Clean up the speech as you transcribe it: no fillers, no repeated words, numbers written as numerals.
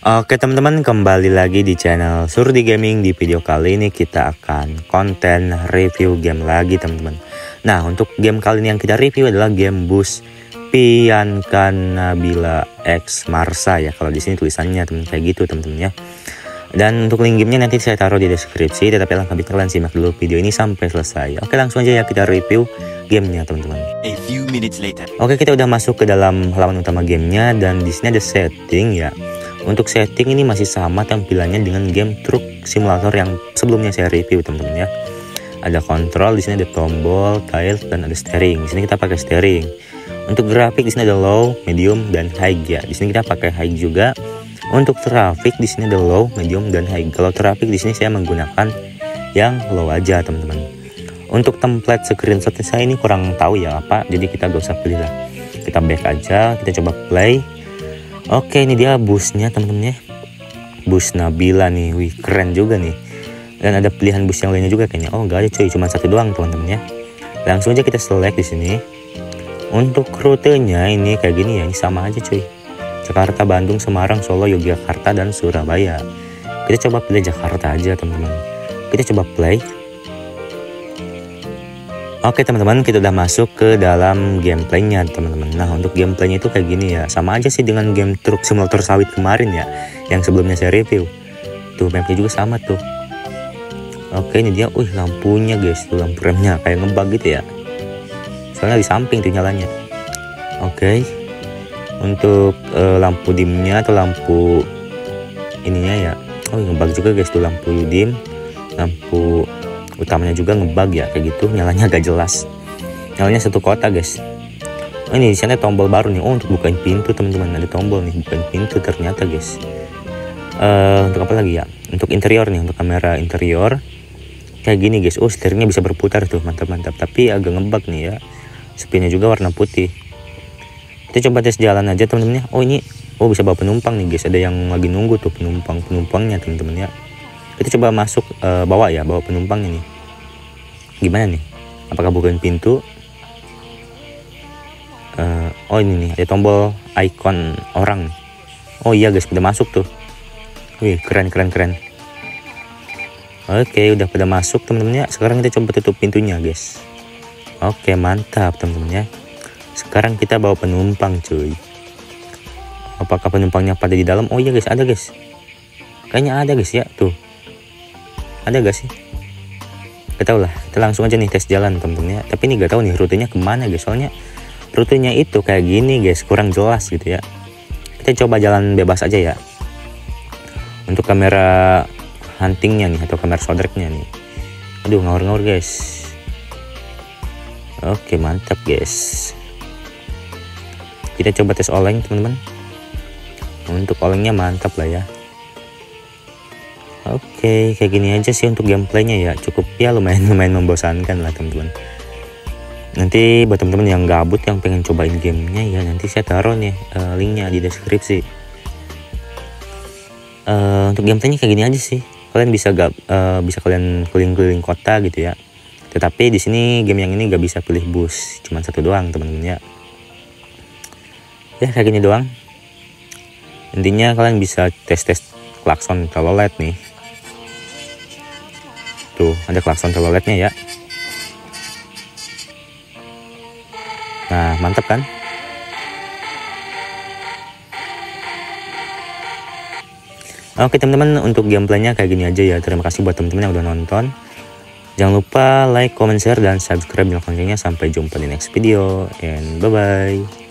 Oke teman-teman, kembali lagi di channel Surdi Gaming. Di video kali ini kita akan konten review game lagi teman-teman. Nah, untuk game kali ini yang kita review adalah game Bus Pianka Nabila X Marsa ya. Kalau di sini tulisannya teman kayak gitu teman-teman ya. Dan untuk link gamenya nanti saya taruh di deskripsi. Tetapi alangkah baiknya kalian simak dulu video ini sampai selesai. Oke, langsung aja ya kita review gamenya teman-teman. Oke, kita udah masuk ke dalam halaman utama gamenya dan di sini ada setting ya. Untuk setting ini masih sama tampilannya dengan game truk simulator yang sebelumnya saya review teman-teman ya. Ada kontrol, di sini ada tombol, tiles dan ada steering. Di sini kita pakai steering. Untuk grafik di sini ada low, medium dan high ya. Di sini kita pakai high juga. Untuk traffic di sini ada low, medium dan high. Kalau traffic di sini saya menggunakan yang low aja teman-teman. Untuk template screenshot saya ini kurang tahu ya apa, jadi kita gak usah pilih lah. Kita back aja, kita coba play. Oke, ini dia busnya teman-teman ya. Bus Nabila nih, wih keren juga nih. Dan ada pilihan bus yang lainnya juga kayaknya. Oh nggak ada cuy, cuma satu doang teman-teman ya. Langsung aja kita select di sini. Untuk rutenya ini kayak gini ya, ini sama aja cuy. Jakarta, Bandung, Semarang, Solo, Yogyakarta dan Surabaya. Kita coba pilih Jakarta aja teman-teman. Kita coba play. Oke teman-teman, kita udah masuk ke dalam gameplaynya teman-teman. Nah, untuk gameplaynya itu kayak gini ya. Sama aja sih dengan game truk simulator sawit kemarin ya, yang sebelumnya saya review. Tuh, mapnya juga sama tuh. Oke, ini dia. Lampunya guys, tuh lampu remnya kayak ngebug gitu ya. Soalnya di samping tuh nyalanya. Oke. Untuk lampu dimnya atau lampu ininya ya. Ngebug juga guys tuh lampu dim, lampu utamanya juga ngebug ya kayak gitu, nyalanya agak jelas. Nyalanya satu kota guys. Ini di sana tombol baru nih. Untuk bukain pintu teman-teman, ada tombol nih bukain pintu ternyata guys. Untuk apa lagi ya? Untuk interior nih, untuk kamera interior kayak gini guys. Setirnya bisa berputar tuh, mantap-mantap. Tapi agak ngebug nih ya. Spionnya juga warna putih. Kita coba tes jalan aja teman-teman ya. Ini bisa bawa penumpang nih guys. Ada yang lagi nunggu tuh penumpangnya teman-teman ya. Kita coba masuk bawa penumpang ini. Gimana nih? Apakah bukain pintu? Ini nih ada tombol icon orang. Iya guys, pada masuk tuh. Wih, keren. Oke, udah pada masuk teman-teman ya. Sekarang kita coba tutup pintunya guys. Oke, mantap teman-teman ya. Sekarang kita bawa penumpang cuy. Apakah penumpangnya pada di dalam? Iya guys, ada guys. Kayaknya ada guys ya, tuh. Ada gak sih? Gak tau lah, kita langsung aja nih tes jalan temen-temen ya. Tapi ini gak tahu nih rutenya kemana guys. Soalnya rutenya itu kayak gini guys, kurang jelas gitu ya. Kita coba jalan bebas aja ya. Untuk kamera huntingnya nih, atau kamera sodreknya nih. Aduh, ngawur-ngawur guys. Oke, mantap guys. Kita coba tes oleng teman-teman. Untuk olengnya mantap lah ya. Oke, kayak gini aja sih untuk gameplaynya ya. Cukup ya, lumayan membosankan lah teman-teman. Nanti buat teman-teman yang gabut yang pengen cobain gamenya ya, nanti saya taruh nih linknya di deskripsi. Untuk gameplaynya kayak gini aja sih. Kalian bisa kalian keliling-keliling kota gitu ya. Tetapi di sini game yang ini gak bisa pilih bus, cuma satu doang teman-teman ya. Ya kayak gini doang. Intinya kalian bisa tes klakson telolet nih. Tuh, ada klakson teloletnya ya. Nah, mantap kan? Oke teman-teman, untuk gameplaynya kayak gini aja ya. Terima kasih buat teman-teman yang udah nonton. Jangan lupa like, comment, share, dan subscribe channel kontennya. Sampai jumpa di next video, and bye-bye.